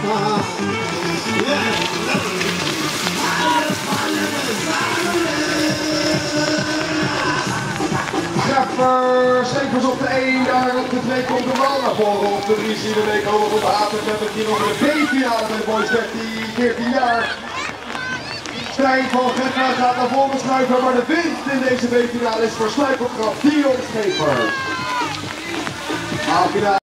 Schepers op de 1, daar op de 2 komt de bal naar voren. Op de 3 zien we mee komen op de Haven met een keer over de B-finale bij de boys 14 jaar. Stijn van Getna gaat naar voren schuiven, maar de winst in deze B-finale is voor Sluipergraf Dion Schepers.